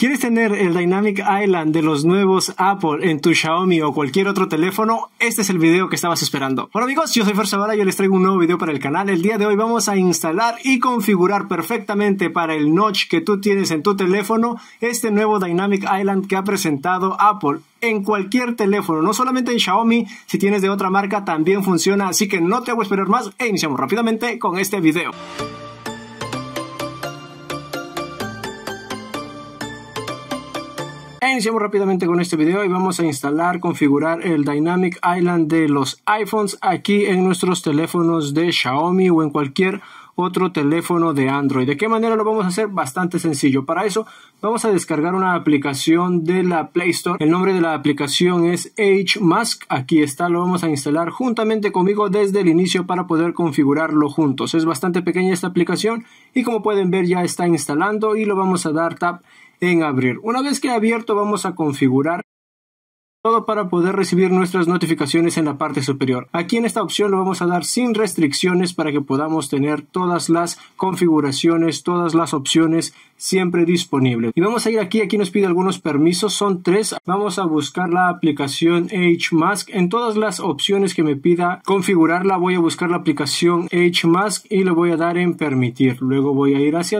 ¿Quieres tener el Dynamic Island de los nuevos Apple en tu Xiaomi o cualquier otro teléfono? Este es el video que estabas esperando. Hola amigos, yo soy Fer Zavala y yo les traigo un nuevo video para el canal. El día de hoy vamos a instalar y configurar perfectamente para el notch que tú tienes en tu teléfono este nuevo Dynamic Island que ha presentado Apple. En cualquier teléfono, no solamente en Xiaomi, si tienes de otra marca también funciona, así que no te hago esperar más e iniciamos rápidamente con este video. Iniciamos rápidamente con este video y vamos a configurar el Dynamic Island de los iPhones aquí en nuestros teléfonos de Xiaomi o en cualquier otro teléfono de Android. ¿De qué manera lo vamos a hacer? Bastante sencillo. Para eso vamos a descargar una aplicación de la Play Store. El nombre de la aplicación es HMask. Aquí está, lo vamos a instalar juntamente conmigo desde el inicio para poder configurarlo juntos. Es bastante pequeña esta aplicación y como pueden ver ya está instalando y lo vamos a dar tap en abrir. Una vez que abierto vamos a configurar todo para poder recibir nuestras notificaciones en la parte superior. Aquí en esta opción lo vamos a dar sin restricciones para que podamos tener todas las configuraciones, todas las opciones siempre disponibles. Y vamos a ir aquí nos pide algunos permisos, son 3. Vamos a buscar la aplicación HMask. En todas las opciones que me pida configurarla voy a buscar la aplicación HMask y le voy a dar en permitir. Luego voy a ir hacia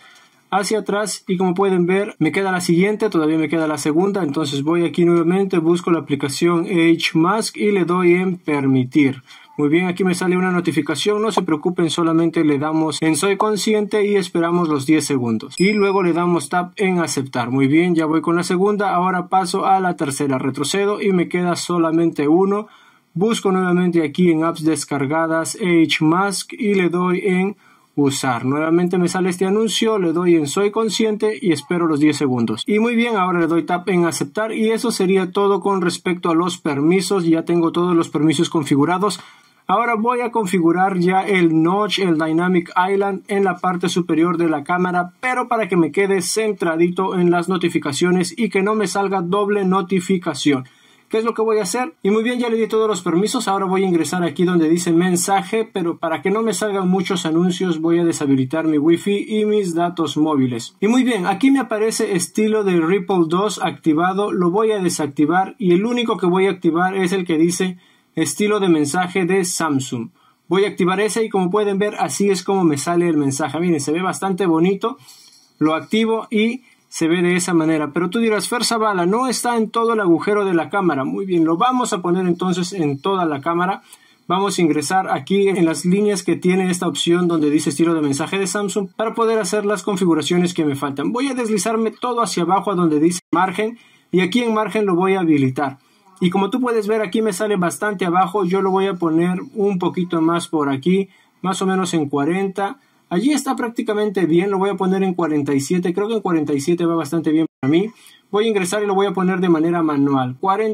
atrás y como pueden ver me queda la siguiente, todavía me queda la segunda, entonces voy aquí nuevamente, busco la aplicación HMask y le doy en permitir. Muy bien, aquí me sale una notificación, no se preocupen, solamente le damos en soy consciente y esperamos los 10 segundos y luego le damos tap en aceptar. Muy bien, ya voy con la segunda, ahora paso a la tercera, retrocedo y me queda solamente uno. Busco nuevamente aquí en apps descargadas HMask y le doy en usar. Nuevamente me sale este anuncio, le doy en soy consciente y espero los 10 segundos. Y muy bien, ahora le doy tap en aceptar y eso sería todo con respecto a los permisos. Ya tengo todos los permisos configurados. Ahora voy a configurar ya el notch, el Dynamic Island en la parte superior de la cámara, pero para que me quede centradito en las notificaciones y que no me salga doble notificación. ¿Qué es lo que voy a hacer? Y muy bien, ya le di todos los permisos. Ahora voy a ingresar aquí donde dice mensaje, pero para que no me salgan muchos anuncios voy a deshabilitar mi Wi-Fi y mis datos móviles. Y muy bien, aquí me aparece estilo de Ripple 2 activado. Lo voy a desactivar y el único que voy a activar es el que dice estilo de mensaje de Samsung. Voy a activar ese y como pueden ver así es como me sale el mensaje. Miren, se ve bastante bonito. Lo activo y se ve de esa manera, pero tú dirás, Fer Zavala, no está en todo el agujero de la cámara. Muy bien, lo vamos a poner entonces en toda la cámara. Vamos a ingresar aquí en las líneas que tiene esta opción donde dice estilo de mensaje de Samsung para poder hacer las configuraciones que me faltan. Voy a deslizarme todo hacia abajo a donde dice margen y aquí en margen lo voy a habilitar. Y como tú puedes ver aquí me sale bastante abajo, yo lo voy a poner un poquito más por aquí, más o menos en 40. Allí está prácticamente bien, lo voy a poner en 47, creo que en 47 va bastante bien para mí. Voy a ingresar y lo voy a poner de manera manual,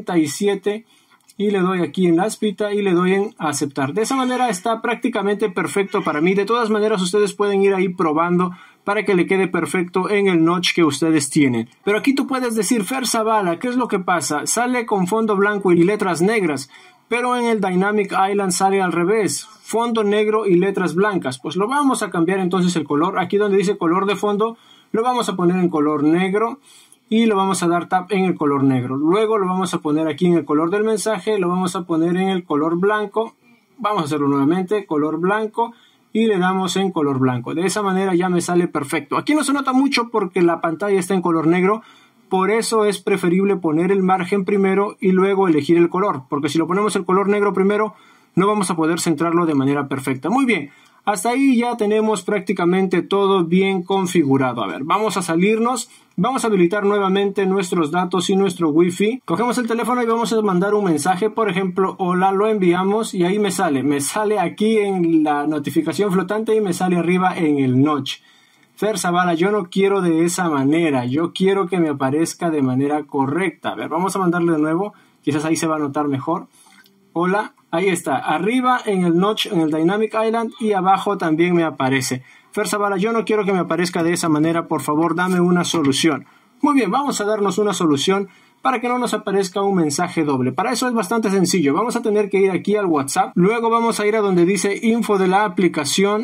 47 y le doy aquí en la aspita y le doy en aceptar. De esa manera está prácticamente perfecto para mí. De todas maneras ustedes pueden ir ahí probando para que le quede perfecto en el notch que ustedes tienen. Pero aquí tú puedes decir, Fer Zavala, ¿qué es lo que pasa? Sale con fondo blanco y letras negras. Pero en el Dynamic Island sale al revés, fondo negro y letras blancas. Pues lo vamos a cambiar entonces el color. Aquí donde dice color de fondo, lo vamos a poner en color negro y lo vamos a dar tap en el color negro. Luego lo vamos a poner aquí en el color del mensaje, lo vamos a poner en el color blanco. Vamos a hacerlo nuevamente, color blanco y le damos en color blanco. De esa manera ya me sale perfecto. Aquí no se nota mucho porque la pantalla está en color negro. Por eso es preferible poner el margen primero y luego elegir el color, porque si lo ponemos el color negro primero no vamos a poder centrarlo de manera perfecta. Muy bien, hasta ahí ya tenemos prácticamente todo bien configurado. A ver, vamos a salirnos, vamos a habilitar nuevamente nuestros datos y nuestro Wi-Fi. Cogemos el teléfono y vamos a mandar un mensaje, por ejemplo, hola, lo enviamos y ahí me sale aquí en la notificación flotante y me sale arriba en el notch. Fer Zavala, yo no quiero de esa manera, yo quiero que me aparezca de manera correcta. A ver, vamos a mandarle de nuevo, quizás ahí se va a notar mejor. Hola, ahí está, arriba en el notch, en el Dynamic Island y abajo también me aparece. Fer Zavala, yo no quiero que me aparezca de esa manera, por favor dame una solución. Muy bien, vamos a darnos una solución para que no nos aparezca un mensaje doble. Para eso es bastante sencillo, vamos a tener que ir aquí al WhatsApp, luego vamos a ir a donde dice info de la aplicación.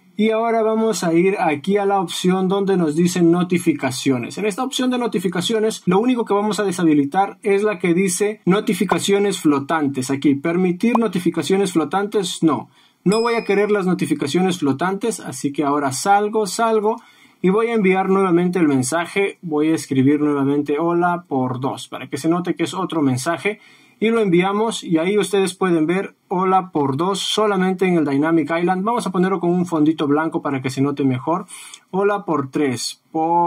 Y ahora vamos a ir aquí a la opción donde nos dice notificaciones. En esta opción de notificaciones, lo único que vamos a deshabilitar es la que dice notificaciones flotantes. Aquí, permitir notificaciones flotantes, no. No voy a querer las notificaciones flotantes, así que ahora salgo y voy a enviar nuevamente el mensaje. Voy a escribir nuevamente hola por 2 para que se note que es otro mensaje. Y lo enviamos y ahí ustedes pueden ver hola por 2 solamente en el Dynamic Island. Vamos a ponerlo con un fondito blanco para que se note mejor. Hola por 3.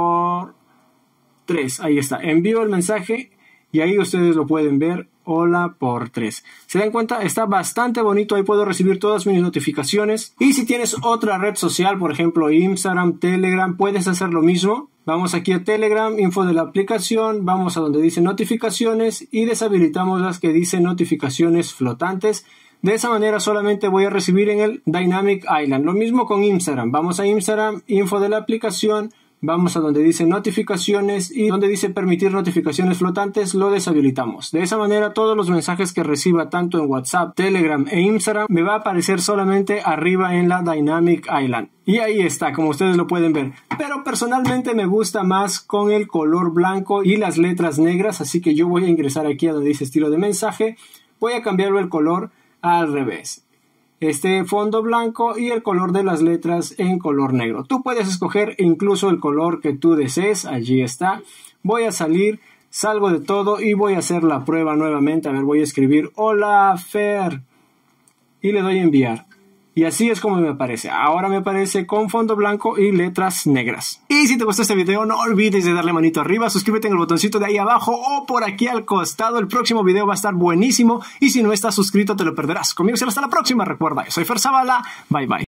Ahí está. Envío el mensaje y ahí ustedes lo pueden ver. Hola por 3. ¿Se dan cuenta? Está bastante bonito. Ahí puedo recibir todas mis notificaciones. Y si tienes otra red social, por ejemplo Instagram, Telegram, puedes hacer lo mismo. Vamos aquí a Telegram, info de la aplicación, vamos a donde dice notificaciones y deshabilitamos las que dicen notificaciones flotantes. De esa manera solamente voy a recibir en el Dynamic Island. Lo mismo con Instagram. Vamos a Instagram, info de la aplicación, vamos a donde dice notificaciones y donde dice permitir notificaciones flotantes lo deshabilitamos. De esa manera todos los mensajes que reciba tanto en WhatsApp, Telegram e Instagram me va a aparecer solamente arriba en la Dynamic Island. Y ahí está, como ustedes lo pueden ver. Pero personalmente me gusta más con el color blanco y las letras negras, así que yo voy a ingresar aquí a donde dice estilo de mensaje. Voy a cambiarlo el color al revés. Este fondo blanco y el color de las letras en color negro. Tú puedes escoger incluso el color que tú desees. Allí está. Voy a salir, salgo de todo y voy a hacer la prueba nuevamente. A ver, voy a escribir hola Fer y le doy a enviar. Y así es como me aparece. Ahora me aparece con fondo blanco y letras negras. Y si te gustó este video, no olvides de darle manito arriba, suscríbete en el botoncito de ahí abajo o por aquí al costado. El próximo video va a estar buenísimo y si no estás suscrito te lo perderás. Conmigo será hasta la próxima. Recuerda, yo soy Fer Zavala. Bye bye.